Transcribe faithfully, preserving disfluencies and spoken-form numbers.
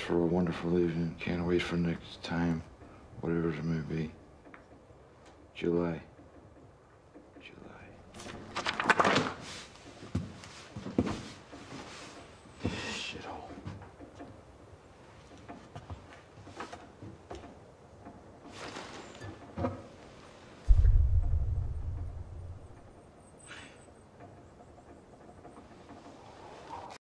for a wonderful evening. Can't wait for next time, whatever it may be. July.